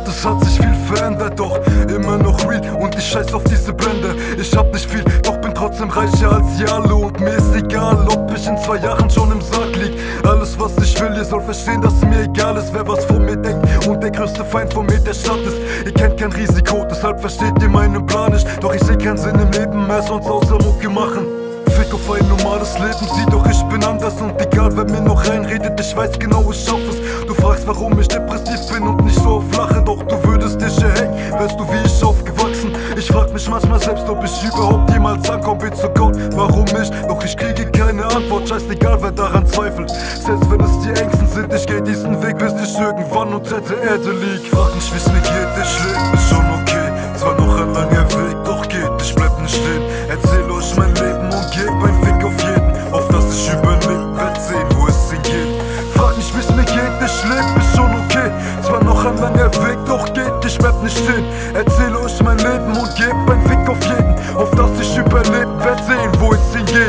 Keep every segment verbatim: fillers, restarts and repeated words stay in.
Gott, es hat sich viel verändert, doch immer noch real und ich scheiß auf diese Blende. Ich hab nicht viel, doch bin trotzdem reicher als ihr alle und mir ist egal, ob ich in zwei Jahren schon im Sarg lieg. Alles was ich will, ihr soll verstehen, dass mir egal ist, wer was von mir denkt und der größte Feind von mir der Stadt ist. Ihr kennt kein Risiko, deshalb versteht ihr meinen Plan nicht, doch ich seh keinen Sinn im Leben mehr, sonst außer Mucke machen. Fick auf ein normales Leben, sieh doch ich bin anders und egal wer mir noch reinredet, ich weiß genau ich schaff es. Du fragst warum ich depressiv bin und nicht so auf Lache, doch du würdest dich erhängen, wärst du wie ich aufgewachsen. Ich frag mich manchmal selbst, ob ich überhaupt jemals ankomm, bin zu Gott, warum ich? Doch ich kriege keine Antwort, scheißegal wer daran zweifelt. Selbst wenn es die Ängsten sind, ich geh diesen Weg, bis ich irgendwann unter der Erde lieg. Frag nicht wie's mir geht, ich leb, ist schon okay. Zwar noch ein langer Weg, doch geht, ich bleib nicht stehen. Erzähl euch mein Leben und geb ein Fick auf jeden, auf dass ich überleb, werd sehen, wo es hingeht. Frag nicht wie's mir geht, ich leb, ist schon okay. Zwar noch ein langer Weg, doch geht, ich bleib nicht stehen. Erzähl euch mein Leben und geb ein Fick auf jeden, auf dass ich überleb, werd sehen, wo es hingeht.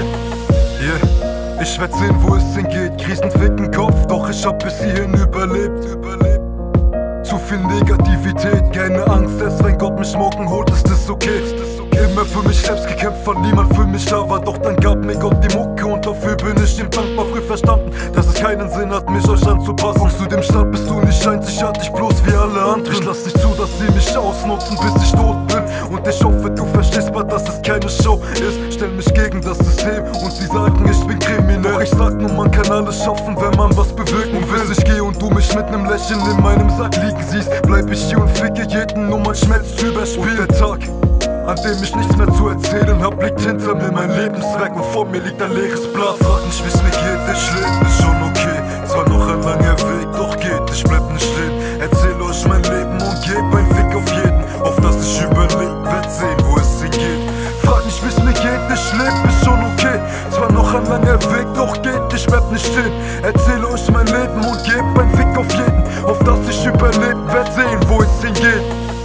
Yeah, ich werd sehen, wo es hingeht. Krisen ficken Kopf, doch ich hab bis hierhin überlebt, überlebt. Zu viel Negativität, keine Angst, erst wenn Gott mich morgen holt, ist es okay. Immer für mich selbst gekämpft, weil niemand für mich da war. Doch dann gab mir Gott die Mucke und dafür bin ich ihm dankbar. Früh verstanden, dass es keinen Sinn hat, mich euch anzupassen. Und zu dem Start bist du nicht einzigartig, bloß wie alle anderen. Ich lass nicht zu, dass sie mich ausnutzen, bis ich tot bin. Und ich hoffe, du verstehst bald, dass es keine Show ist. Stell mich gegen das System und sie sagen, ich bin kriminell. Doch ich sag nur, man kann alles schaffen, wenn man was bewirken will. Ich geh und du mich mit nem Lächeln in meinem Sack liegen siehst, bleib ich hier und ficke jeden und man schmelzt überspielt. Und der Tag, an dem ich nichts mehr zu erzählen hab, liegt hinter mir mein Lebenswerk und vor mir liegt ein leeres Blatt. Frag nicht wie's mir geht, ich leb, ist schon okay. Zwar noch ein langer Weg, doch geht, ich bleib nicht stehen. Erzähl euch mein Leben und geb ein Fick auf jeden, auf dass ich überleb, werd sehen, wo es hingeht. Frag nicht wie's mir geht, ich leb, ist schon okay. Zwar noch ein langer Weg, doch geht, ich bleib nicht stehen. Erzähl euch mein Leben und geb ein Fick auf jeden, auf dass ich überleb, werd sehen, wo es hingeht.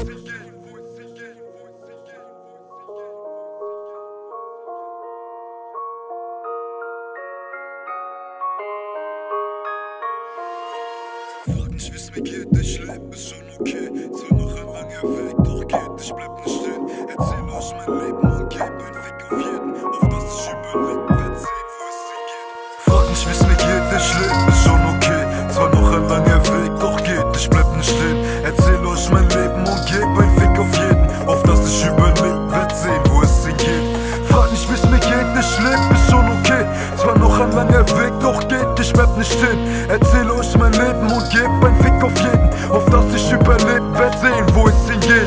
Frag nicht wie's mir geht, ich leb, ist schon okay. Zwar noch ein langer Weg, doch geht, ich bleib nicht stehen. Erzähl euch mein Leben und geb ein Fick auf jeden, auf dass ich überleb, werd sehen, wo es hingeht. Frag nicht wie's mir geht, ich leb, ist schon okay. Zwar noch ein langer Weg, doch geht, ich bleib nicht stehen. Erzähl euch mein Leben und geb ein Fick auf jeden, auf dass ich überleb, werd sehen, wo es hingeht. Frag nicht wie's mir geht, ich leb, ist schon okay. Zwar noch ein langer Weg, doch geht, ich bleib nicht stehen. Erzähl euch mein Leben und geb ein Fick auf jeden, auf dass ich überleb, werd sehen, wo es hingeht.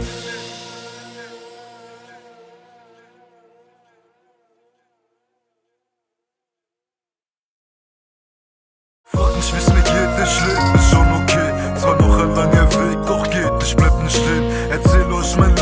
Frag nicht wie's mir geht, ich leb, ist schon okay. Zwar noch ein langer Weg, doch geht, ich bleib nicht stehen. Erzähl euch mein